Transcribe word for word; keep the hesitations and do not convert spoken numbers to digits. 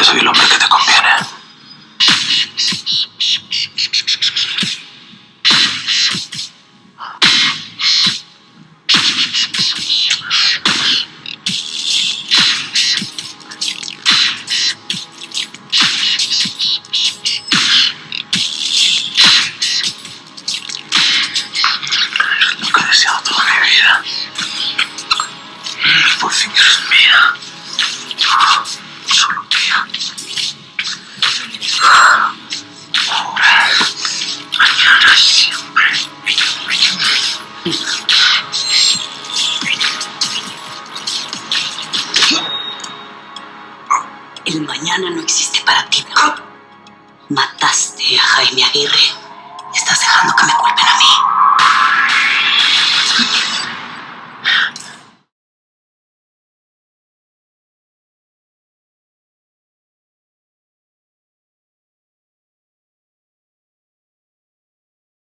Yo soy el hombre que te conviene. Lo que he deseado toda mi vida. Por fin eres mía. Solo mía. Ahora, mañana, siempre. El mañana no existe para ti. Mataste a Jaime Aguirre. Estás dejando que me